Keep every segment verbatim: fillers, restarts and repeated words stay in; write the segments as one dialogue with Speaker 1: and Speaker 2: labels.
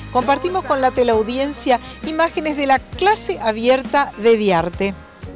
Speaker 1: compartimos con la teleaudiencia imágenes de la clase abierta de Diarte.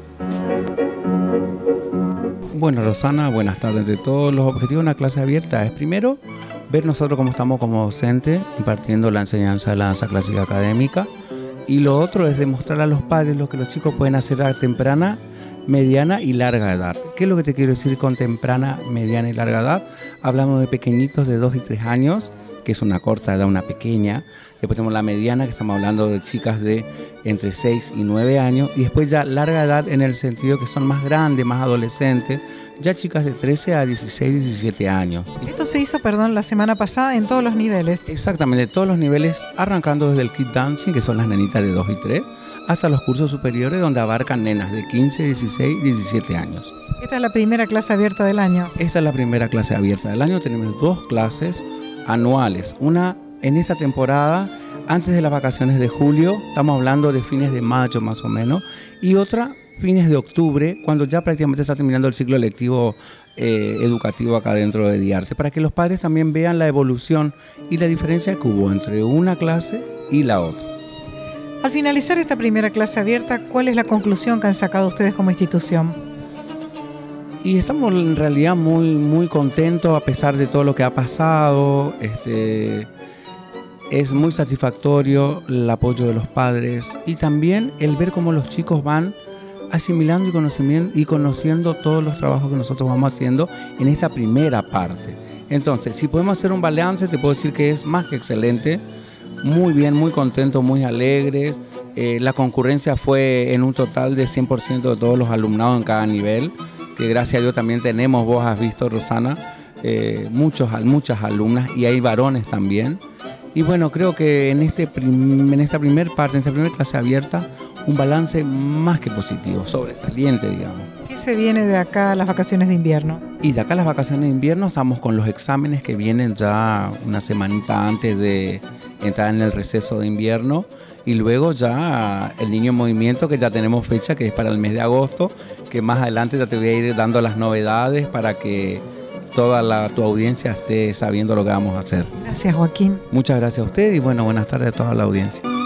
Speaker 2: Bueno, Rosana, buenas tardes. De todos los objetivos de una clase abierta es primero ver nosotros cómo estamos como docentes impartiendo la enseñanza de la danza clásica académica, y lo otro es demostrar a los padres lo que los chicos pueden hacer a temprana, mediana y larga edad. ¿Qué es lo que te quiero decir con temprana, mediana y larga edad? Hablamos de pequeñitos de dos y tres años, que es una corta edad, una pequeña. Después tenemos la mediana, que estamos hablando de chicas de entre seis y nueve años. Y después ya larga edad en el sentido que son más grandes, más adolescentes, ya chicas de trece a dieciséis, diecisiete años.
Speaker 1: Esto se hizo, perdón, la semana pasada en todos los niveles.
Speaker 2: Exactamente, todos los niveles, arrancando desde el Kid Dancing, que son las nenitas de dos y tres, hasta los cursos superiores, donde abarcan nenas de quince, dieciséis, diecisiete años.
Speaker 1: Esta es la primera clase abierta del año.
Speaker 2: Esta es la primera clase abierta del año. Tenemos dos clases anuales. Una en esta temporada, antes de las vacaciones de julio, estamos hablando de fines de mayo más o menos, y otra fines de octubre, cuando ya prácticamente está terminando el ciclo lectivo eh, educativo acá dentro de Diarte, para que los padres también vean la evolución y la diferencia que hubo entre una clase y la otra.
Speaker 1: Al finalizar esta primera clase abierta, ¿cuál es la conclusión que han sacado ustedes como institución?
Speaker 2: Y estamos en realidad muy, muy contentos a pesar de todo lo que ha pasado. Este, es muy satisfactorio el apoyo de los padres y también el ver cómo los chicos van asimilando y conociendo, y conociendo todos los trabajos que nosotros vamos haciendo en esta primera parte. Entonces, si podemos hacer un balance, te puedo decir que es más que excelente. Muy bien, muy contentos, muy alegres. Eh, la concurrencia fue en un total de cien por ciento de todos los alumnados en cada nivel, que gracias a Dios también tenemos, vos has visto, Rosana, eh, muchos, muchas alumnas, y hay varones también. Y bueno, creo que en, este prim, en esta primera parte, en esta primera clase abierta, un balance más que positivo, sobresaliente, digamos.
Speaker 1: ¿Qué se viene de acá a las vacaciones de invierno?
Speaker 2: Y de acá a las vacaciones de invierno estamos con los exámenes que vienen ya una semanita antes de entrar en el receso de invierno, y luego ya el Niño en Movimiento, que ya tenemos fecha, que es para el mes de agosto, que más adelante ya te voy a ir dando las novedades para que toda la, tu audiencia esté sabiendo lo que vamos a hacer.
Speaker 1: Gracias, Joaquín.
Speaker 2: Muchas gracias a usted y bueno, buenas tardes a toda la audiencia.